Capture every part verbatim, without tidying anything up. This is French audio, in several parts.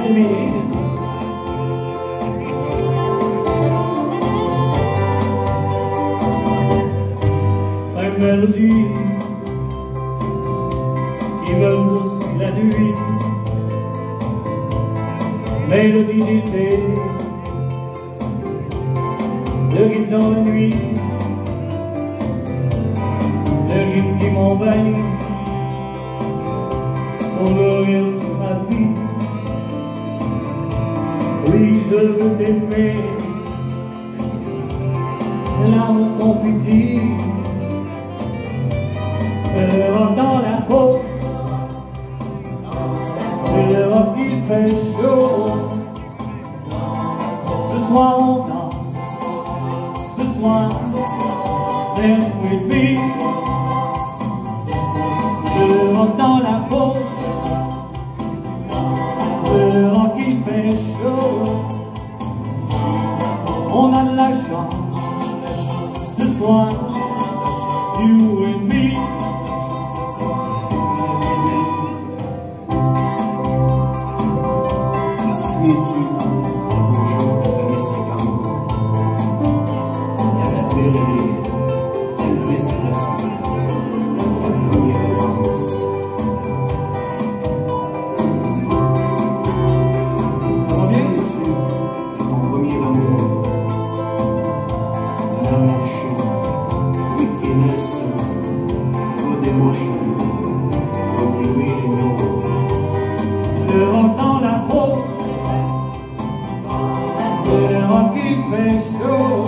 bien-aimé. Cinq mélodies qui veulent pousser la nuit, mélodie d'été, le rythme dans la nuit, le rythme qui m'envahit, ton rire sur ma vie. Oui, je veux t'aimer, l'amour confetti, le rock dans la peau, le rock il fait chaud. Ce soir on danse, ce soir, dance with me. Le rock dans la peau, le rock il fait chaud. On a de la chance, ce soir, you and me. Tu es tu, un beau jour de famille cinquante. Il y avait belle année, elle laisse place pour la première danse. Souviens-tu de ton premier amour, un amour chaud, oui qui laisse trop d'émotions, comme you really know. Le rock dans la peau, le rock il fait chaud.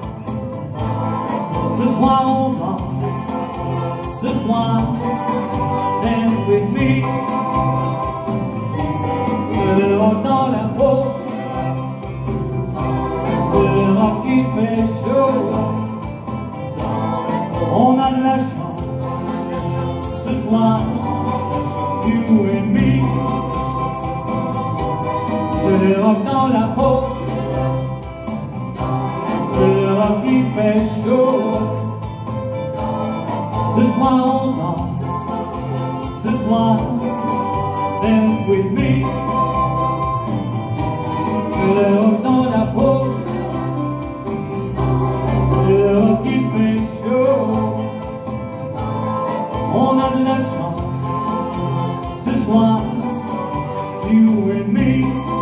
Ce soir on danse, ce soir, dance with me. Le rock dans la peau, le rock il fait chaud. On a de la chance, ce soir, you and me. Le rock dans la peau, le rock il fait chaud. Ce soir on danse, ce soir, dance with me. Le rock dans la peau, le rock il fait chaud. On a de la chance, ce soir, you and me.